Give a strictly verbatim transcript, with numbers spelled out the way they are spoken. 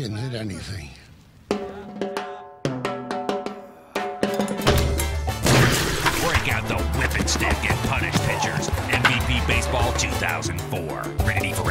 can hit anything. Break out the whip and stick and punish pitchers. M V P Baseball two thousand four. Ready for